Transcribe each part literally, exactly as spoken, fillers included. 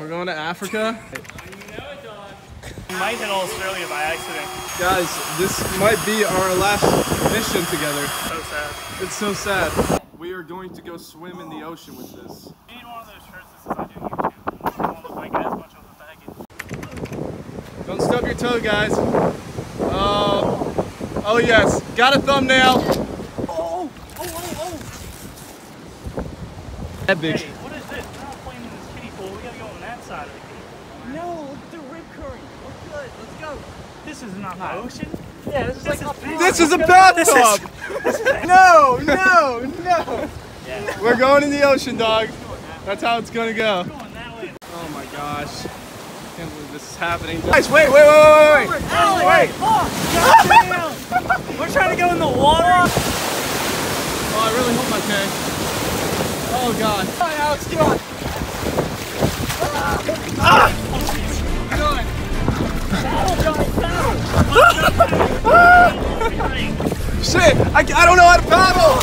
We're going to Africa. You know it, Don. We might hit Australia by accident. Guys, this might be our last mission together. So sad. It's so sad. We are going to go swim in the ocean with this. We need one of those shirts that says I do YouTube. I don't look like as much of a faggot. Don't stub your toe, guys. Oh, oh yes, got a thumbnail. Oh, oh, oh, oh. That big. Hey, what is this? We're not playing in this kiddie pool. We gotta go on that side of the kiddie. No, look at the rip current. We're good. Let's go. This is not the ocean. Yeah, this is this like is, a This is a bathtub. No, no, no. Yeah. We're going in the ocean, dog. That's how it's gonna go. We're going that way. Oh my gosh. I can't believe this is happening. Guys, wait, wait, wait, wait, wait. Alex, Wait. We're trying to go in the water. Oh, I really hope I can. Oh god. Come on, Alex, come on. Ah! Come on. Paddle, paddle. Shit! I, I don't know how to paddle!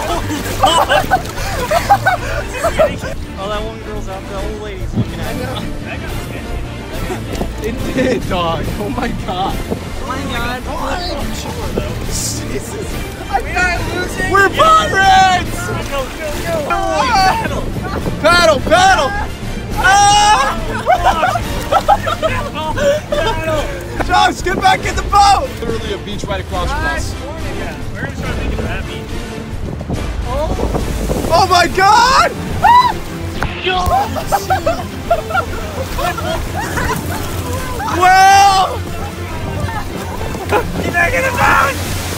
Oh, that one girl's out there. The old lady's looking at me. That got sketchy. It did, dog. Oh my god. Oh my god. I'm sure, though. Jesus. I'm not losing. We're pirates! Go, go, go. Ah! Paddle. Paddle, paddle! Ah! Paddle. Josh, get back in the boat! Literally a beach right across from us. Yeah, we're gonna try to make it that beach. Oh, oh my god! Well! Get back in the boat!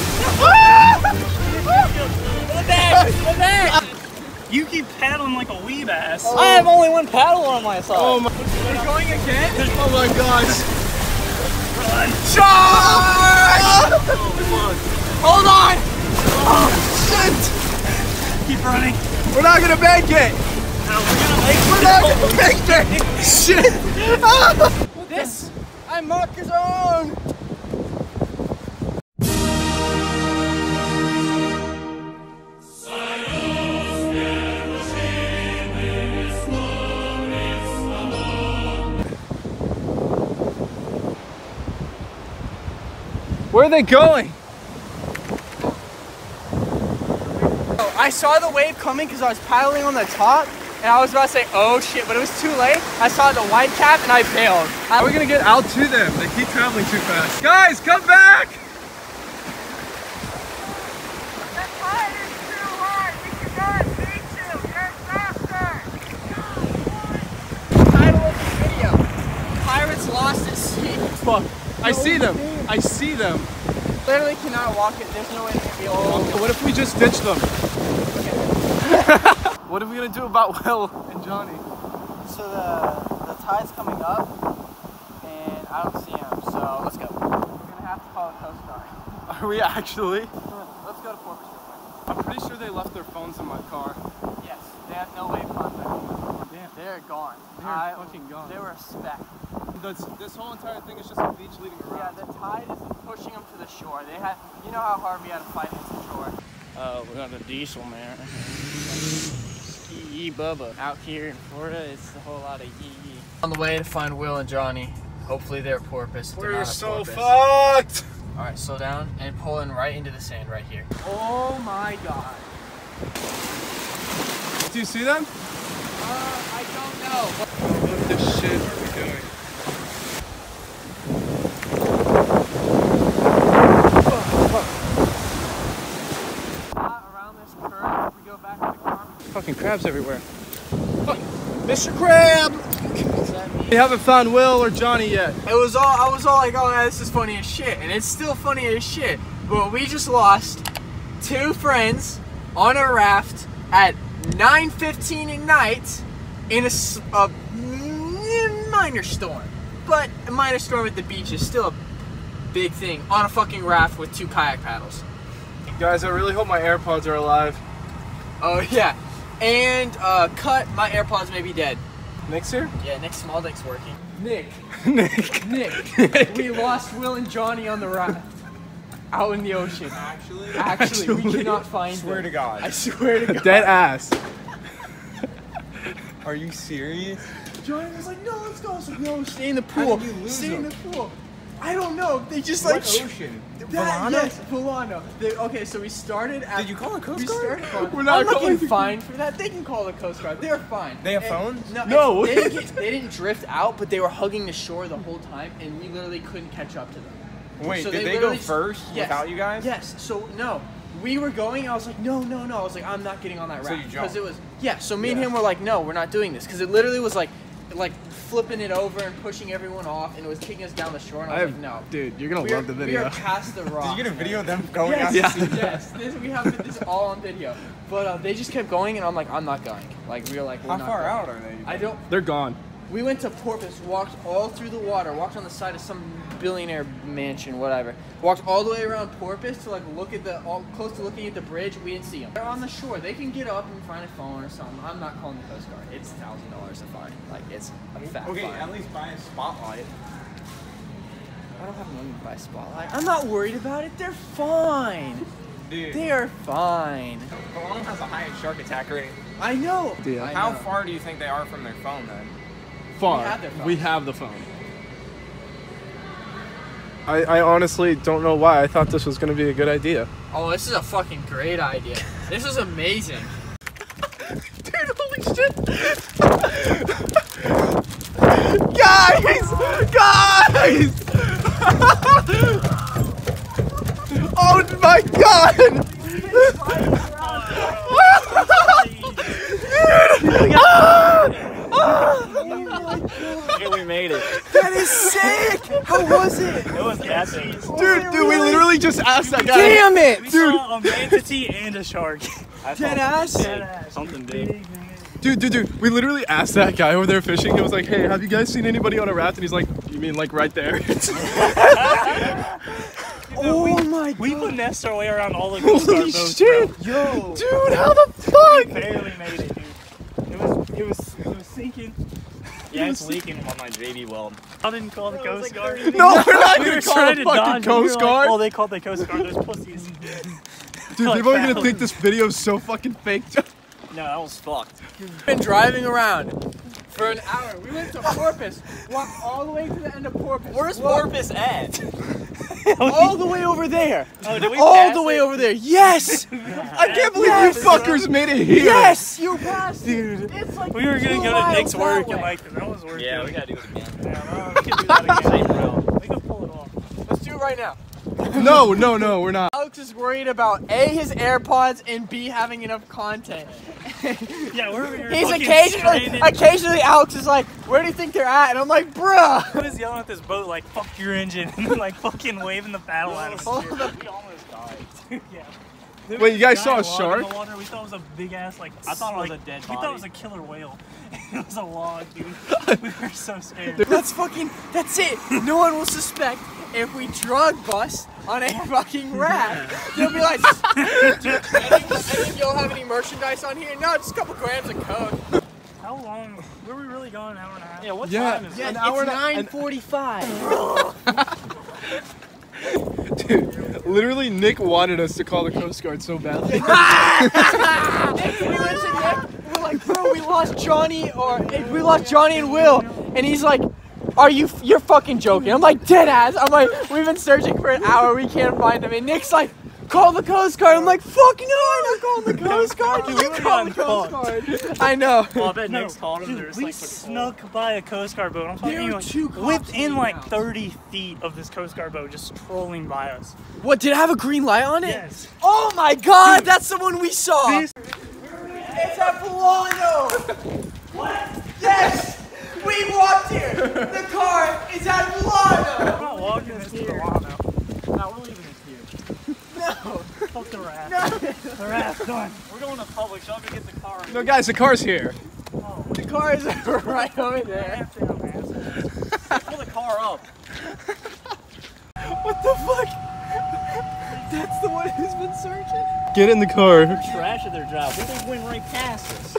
Get back! Get back! You keep paddling like a weeb ass. Oh. I have only one paddle on my side. Oh my! We're going again? Oh my gosh! Run! Charge! Hold on! Oh shit! Keep running. We're not gonna make it! No, we're gonna make We're not gonna make it! Shit! Ah! this. I'm Marcus own. Where are they going? I saw the wave coming because I was paddling on the top and I was about to say, oh shit, but it was too late. I saw the white cap and I bailed. How are we gonna get out to them? They keep traveling too fast. Guys, come back! The tide is too hard. We cannot beat you. You're faster. Title of the video, Pirates Lost at Sea. Fuck. I see them. I see them. Literally cannot walk it. There's no way to be able to. What if we just ditch them? What are we gonna do about Will and Johnny? So the, the tide's coming up and I don't see him, so let's go. We're gonna have to call the Coast Guard. Are we actually? Let's go to Porpoise real quick. I'm pretty sure they left their phones in my car. Yes, they have no way of contacting. Damn. They're gone. They're I, fucking gone. They were a speck. This, this whole entire thing is just a beach leading Yeah, around. the tide is pushing them to the shore. They had, you know how hard we had to fight against the shore. Oh, we got a diesel man. Yee Bubba. Out here in Florida, it's a whole lot of yee yee. On the way to find Will and Johnny. Hopefully they're porpoise. They're We're not a so porpoise. fucked! Alright, slow down and pull in right into the sand right here. Oh my god. Do you see them? Uh, I don't know. What the shit are we doing? Around this curve, we go back to the car. Fucking crabs everywhere. Fuck. Mister Crab! We haven't found Will or Johnny yet. It was all, I was all like, oh, yeah, this is funny as shit. And it's still funny as shit. But we just lost two friends on a raft at nine fifteen at night in a, s- a minor storm. But a minor storm at the beach is still a big thing on a fucking raft with two kayak paddles. Guys, I really hope my AirPods are alive. Oh, yeah. And, uh, cut, my AirPods may be dead. Nick's here? Yeah, Nick Small Dick's working. Nick. Nick. Nick. We lost Will and Johnny on the raft. Out in the ocean. Actually? Actually, we Actually? cannot find Swear them. to God. I swear to God. Dead ass. Are you serious? Johnny was like, no, let's go. I was like, no, stay in the pool. did you lose stay in them? the pool. I don't know. They just What like ocean? That, Volano? yes, Volano. They, okay, so we started at. Did you call the Coast we Guard? started calling- We're not I'm not calling getting the- fined for that. They can call the Coast Guard. They're fine. They have And- phones? No. No. They didn't, get, they didn't drift out, but they were hugging the shore the whole time, and we literally couldn't catch up to them. Wait, So did they, go literally- first Yes. without you guys? Yes. So no, we were going. I was like, no, no, no. I was like, I'm not getting on that So raft you because jumped. it was yeah. So me and Yeah. him were like, no, we're not doing this because it literally was like, like flipping it over and pushing everyone off, and it was taking us down the shore. And I I was have, like, no, dude, you're gonna we are, love the we video. are past the rock. Did you get a video of them going Yes, out Yeah. to sea? yes. This, we have this all on video. But uh, they just kept going, and I'm like, I'm not going. Like we were like, we're How not far going. out are they? I don't. They're gone. We went to Porpoise, walked all through the water, walked on the side of some billionaire mansion, whatever. Walked all the way around Porpoise to like look at the, all close to looking at the bridge. We didn't see them. They're on the shore. They can get up and find a phone or something. I'm not calling the Coast Guard. It's a thousand dollars a fine. Like it's a fat Okay, fine. at least buy a spotlight. I don't have money to buy a spotlight. I'm not worried about it. They're fine. Dude, They are fine. Volano has a high shark attack rate. I know. Yeah. I How know. far do you think they are from their phone then? Far. have their phone. We have the phone. I, I honestly don't know why I thought this was gonna be a good idea. Oh, this is a fucking great idea. This is amazing. Dude, holy shit! Guys! Guys! Oh my god! Okay, we made it. That is sick! How was it? It was gassy. Dude, dude, we literally just asked that guy. Damn it! We Dude. saw a manatee and a shark. Dead ass? Something big. Dude, dude, dude, we literally asked that guy over there fishing. It was like, hey, have you guys seen anybody on a raft? And he's like, you mean like right there? Oh my We finessed our way around all the Coast Guard Holy boats, shit! bro. Yo! Dude, how the fuck? Barely made it, dude. It was, it was, it was sinking. Yeah, it's leaking on my J B weld. I didn't call the Coast Guard. No, we're not We gonna were call trying the to fucking dodge. We were Coast like, Guard. oh, they called the Coast Guard. Those pussies. Dude, like people are gonna that. think this video is so fucking fake. No, that was fucked. We've been driving around for an hour. We went to Porpoise, walked all the way to the end of Porpoise. Where's Walked Porpoise at? all the way over there. Oh, did we all pass the way it? over there. Yes! I can't believe Yes, you fuckers made it here. Yes! You passed it. It's like We were gonna two go to miles Nick's work that and way. like that was working. Yeah, we gotta do it again. Yeah, no, we could do that again. We could pull it off. Let's do it right now. No, no, no, we're not. Alex is worried about A, his AirPods, and B, having enough content. Yeah, we're over here He's fucking occasionally, stranded. occasionally Alex is like, where do you think they're at? And I'm like, bruh. He was yelling at this boat like, fuck your engine, and then like fucking waving the paddle at us. Hold Dude, up. we almost died. yeah. There Wait, was you guys a saw a giant log shark? in the water. We thought it was a big ass like. I thought it was like, a dead We thought it was a body. killer whale. It was a log, dude. We were so scared. That's fucking, that's it. No one will suspect if we drug bust on a fucking raft. They'll be like, I think, I think you'll have any merchandise on here? No, just a couple grams of coke. How long? Were we really going an hour and a half? Yeah, what Yeah. time is Yeah, it? An hour it's and a- an- nine forty-five. Dude, literally Nick wanted us to call the Coast Guard so badly. We went to Nick, we're like, bro, we lost Johnny, or we lost Johnny and Will, and he's like, are you, you're fucking joking. I'm like, dead ass. I'm like, we've been searching for an hour, we can't find him. And Nick's like, call the Coast Guard. I'm like, fuck no, I'm not calling the Coast Guard. You call the Coast Guard. I know. Well, I bet No, Nick's called him. dude, They're just we like, snuck by a Coast Guard boat. I'm talking There were like two cops within in like the house. thirty feet of this Coast Guard boat, just trolling by us. What, did it have a green light on it? Yes. Oh my god, that's the one we saw. This- It's at Polano. What? Yes! We walked here. The car is at We're Polano. not walking this to the Lano. No, we're leaving it here. No. Fuck the raft. The raft's done. we're going to public, so I'm gonna get the car. No, guys, the car's here. The car is right over there. Raft down, man. Pull the car up. What the fuck? That's the one who's been searching? Get in the car. Trash at their job. We think went right past us.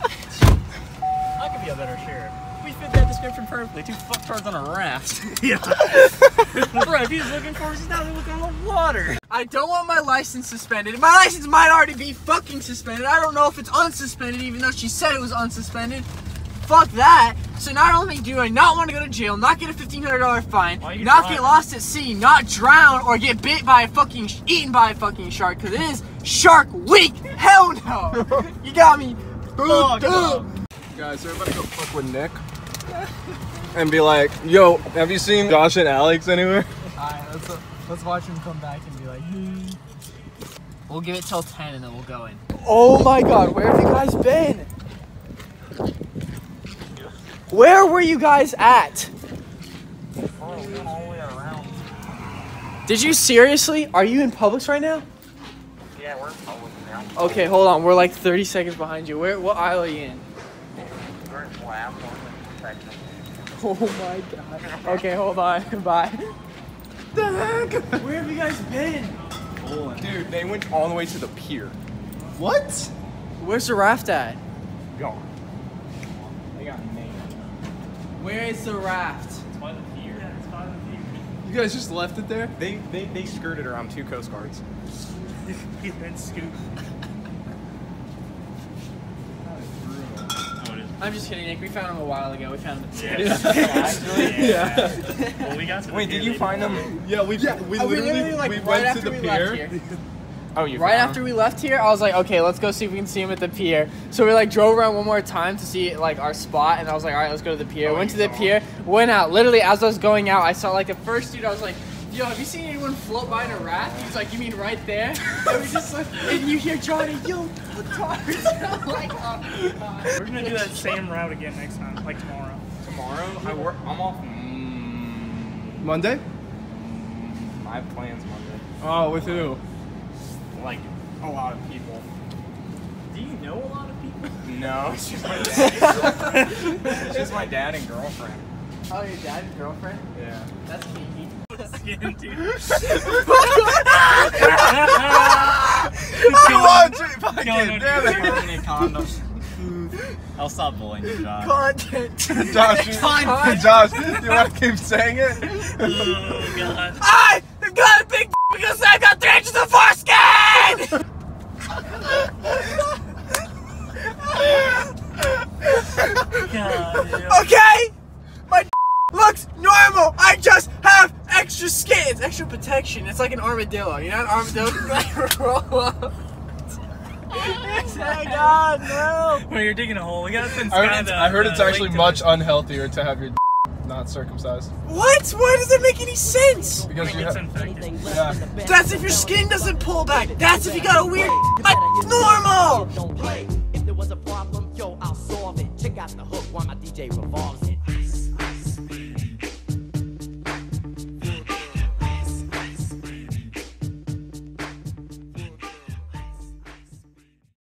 I could be a better sheriff. We fit that description perfectly. Two fucktards on a raft. Yeah. Bro, if he's looking for us, he's not looking on the water. I don't want my license suspended. My license might already be fucking suspended. I don't know if it's unsuspended, even though she said it was unsuspended. fuck that. So not only do I not want to go to jail, not get a fifteen hundred dollar fine, not get lost at sea, not drown, or get bit by a fucking, eaten by a fucking shark, because it is Shark Week. Hell no. You got me. Fucked up. Guys, so we're about to go fuck with Nick and be like, yo, have you seen Josh and Alex anywhere? Alright, let's, uh, let's watch him come back and be like, hmm. We'll give it till ten and then we'll go in. Oh my god, where have you guys been? Where were you guys at? Oh, we went all the way around. Did you seriously? Are you in Publix right now? Yeah, we're in Publix now. Okay, hold on. We're like thirty seconds behind you. Where? What aisle are you in? We're in Lab section. Oh my god. Okay, hold on. Bye. The heck? Where have you guys been? Dude, they went all the way to the pier. What? Where's the raft at? Gone. They got named. Where is the raft? It's by the pier. Yeah, it's by the pier. You guys just left it there? They they, they skirted around two Coast Guards. He's been scooped. I'm just kidding, Nick. We found him a while ago. We found him at the Yeah. Actually, Yeah. yeah. Well, we got to the Wait, pier, did you they find didn't them? Yeah, we Yeah, we uh, we literally, literally, like, we right went after to the we pier. left here. Oh, you Right found after we left here, I was like, okay, let's go see if we can see him at the pier. So we like drove around one more time to see like our spot, and I was like, all right, let's go to the pier. Oh, Went to you the saw pier, went out. Literally, as I was going out, I saw like the first dude. I was like, yo, have you seen anyone float by in a raft? He's like, you mean right there? And we just like, and you hear Johnny, yo, retards. I'm like, oh god. We're gonna do that same route again next time, like tomorrow. Tomorrow? I work. I'm off. Mm, Monday? I have plans Monday. Oh, with who? Like a lot of people. Do you know a lot of people? No, it's just my dad and girlfriend. It's just my dad and girlfriend. Oh, your dad's girlfriend? Yeah. That's kinky. Skin, dude. Come on, fucking Going on damn it. Give me condoms. I'll stop bullying you, Josh. Content. Josh, you, Josh, you want to keep saying it? Oh, God. I got a big because I got three inches of foreskin! God, yeah. Okay? My looks normal. I just have extra skin. It's extra protection. It's like an armadillo. You know an armadillo can like roll up. Oh my god, no. When you're digging a hole, we gotta send I heard, Sky it's, the, I heard the it's actually link to much this. unhealthier to have your not circumcised. What? Why does it make any sense? Because you It's have, infected. yeah. That's if your skin doesn't pull back. That's if you got a weird my normal. Don't play. If there was a problem, yo, I'll solve it. Check out the hook while my D J revolves it.